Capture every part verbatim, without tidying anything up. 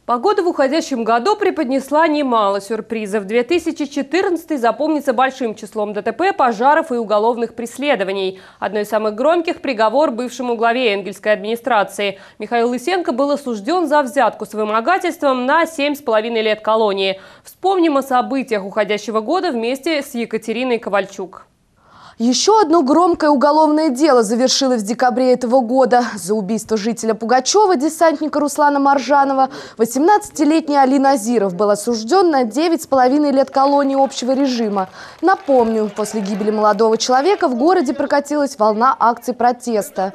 Погода в уходящем году преподнесла немало сюрпризов. две тысячи четырнадцатый запомнится большим числом ДТП, пожаров и уголовных преследований. Одной из самых громких – приговор бывшему главе Энгельсской администрации. Михаил Лысенко был осужден за взятку с вымогательством на семь с половиной лет колонии. Вспомним о событиях уходящего года вместе с Екатериной Ковальчук. Еще одно громкое уголовное дело завершилось в декабре этого года. За убийство жителя Пугачева, десантника Руслана Маржанова, восемнадцатилетний Али Назиров был осужден на девять с половиной лет колонии общего режима. Напомню, после гибели молодого человека в городе прокатилась волна акций протеста.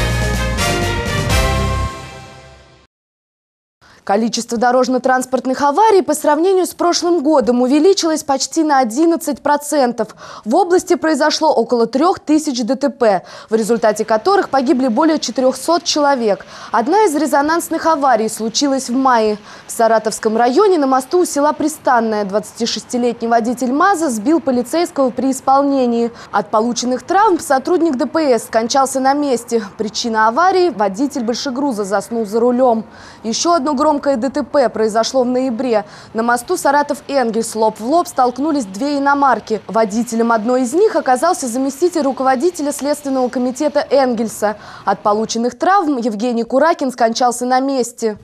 Количество дорожно-транспортных аварий по сравнению с прошлым годом увеличилось почти на одиннадцать процентов. В области произошло около трех тысяч ДТП, в результате которых погибли более четырёхсот человек. Одна из резонансных аварий случилась в мае. В Саратовском районе на мосту у села Пристанное двадцатишестилетний водитель МАЗа сбил полицейского при исполнении. От полученных травм сотрудник ДПС скончался на месте. Причина аварии – водитель большегруза заснул за рулем. Еще одно громкое Громкое ДТП произошло в ноябре. На мосту Саратов-Энгельс лоб в лоб столкнулись две иномарки. Водителем одной из них оказался заместитель руководителя Следственного комитета Энгельса. От полученных травм Евгений Куракин скончался на месте.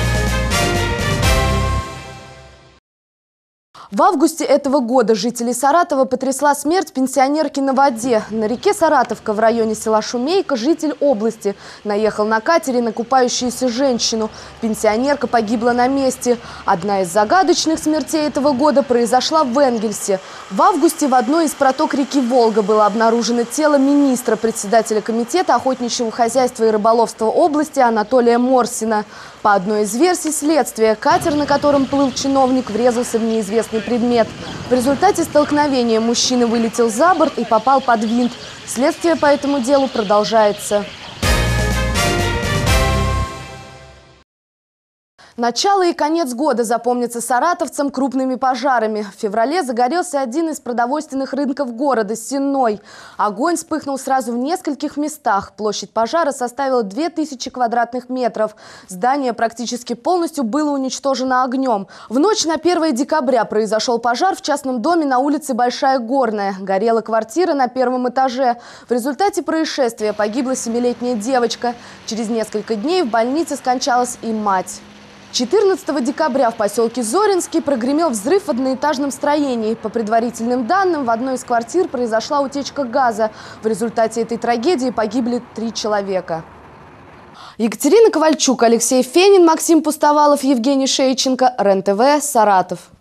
В августе этого года жителей Саратова потрясла смерть пенсионерки на воде. На реке Саратовка в районе села Шумейка житель области наехал на катере на купающуюся женщину. Пенсионерка погибла на месте. Одна из загадочных смертей этого года произошла в Энгельсе. В августе в одной из проток реки Волга было обнаружено тело министра, председателя комитета охотничьего хозяйства и рыболовства области Анатолия Морсина. По одной из версий следствия, катер, на котором плыл чиновник, врезался в неизвестный предмет. В результате столкновения мужчина вылетел за борт и попал под винт. Следствие по этому делу продолжается. Начало и конец года запомнятся саратовцам крупными пожарами. В феврале загорелся один из продовольственных рынков города – Сенной. Огонь вспыхнул сразу в нескольких местах. Площадь пожара составила две тысячи квадратных метров. Здание практически полностью было уничтожено огнем. В ночь на первое декабря произошел пожар в частном доме на улице Большая Горная. Горела квартира на первом этаже. В результате происшествия погибла семилетняя девочка. Через несколько дней в больнице скончалась и мать. четырнадцатого декабря в поселке Зоринский прогремел взрыв в одноэтажном строении. По предварительным данным, в одной из квартир произошла утечка газа. В результате этой трагедии погибли три человека. Екатерина Ковальчук, Алексей Фенин, Максим Пустовалов, Евгений Шейченко, РЕН-ТВ, Саратов.